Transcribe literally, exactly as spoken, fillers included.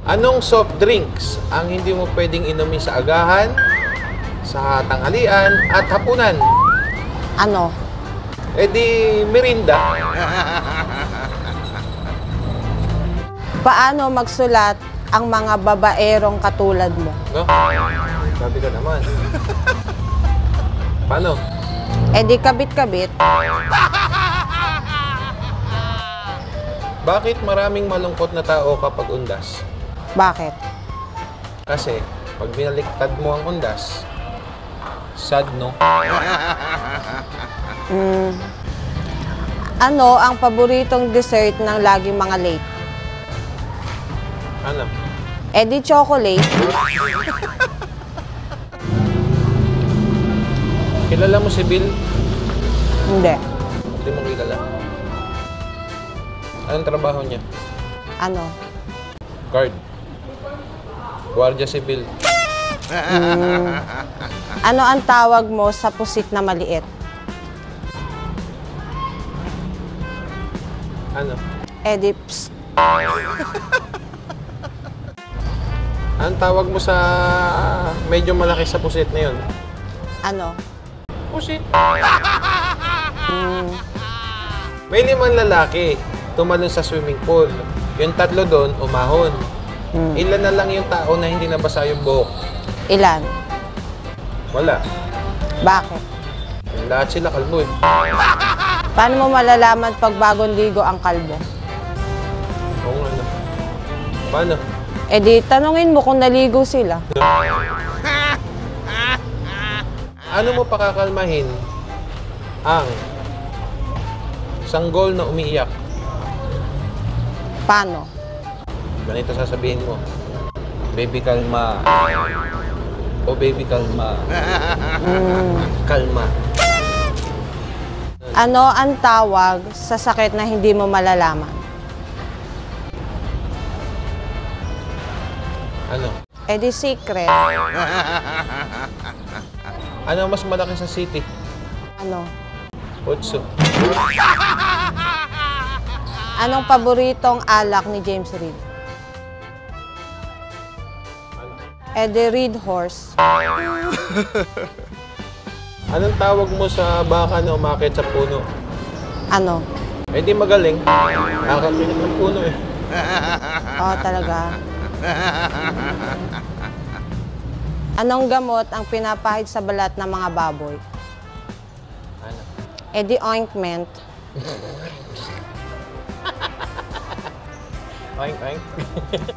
Anong soft drinks ang hindi mo pwedeng inumin sa agahan, sa tanghalian, at hapunan? Ano? Eh di, merinda. Paano magsulat ang mga babaerong katulad mo? No? Sabi ka naman. Paano? Eh di kabit-kabit. Bakit maraming malungkot na tao kapag undas? Bakit? Kasi, pag binaliktad mo ang undas, sad, no? Mm. Ano ang paboritong dessert ng laging mga late? Ano? Eh di chocolate. Kilala mo si Bill? Hindi. Hindi mo kilala. Anong trabaho niya? Ano? Guard. Guardia Civil. Mm. Ano ang tawag mo sa pusit na maliit? Ano? Eh di psst. Anong tawag mo sa medyo malaki sa pusit na yun? Ano? Pusit. Mm. May limang lalaki tumalon sa swimming pool. Yung tatlo doon, umahon. Mm. Ilan na lang yung tao na hindi nabasa yung buhok? Ilan? Wala. Bakit? Lahat sila kalbo eh. Paano mo malalaman pag bagong ligo ang kalbo? Oo nga, ano. Paano? Eh di tanungin mo kung naligo sila. Ano mo pakakalmahin ang sanggol na umiiyak? Paano? Ganito sasabihin mo. Baby, kalma. O baby, kalma. Mm. Kalma. Ano ang tawag sa sakit na hindi mo malalaman? Ano? Eh di secret. Ano mas malaki sa city? Ano? Otso. Anong paboritong alak ni James Reid? Ano? Eh di Reid Horse. Anong tawag mo sa baka na umakit sa puno? Ano? Eh di magaling. Nakakapinit ng puno eh. Oo, talaga. Anong gamot ang pinapahid sa balat ng mga baboy? Ano? Eh di ointment. Oink, oink.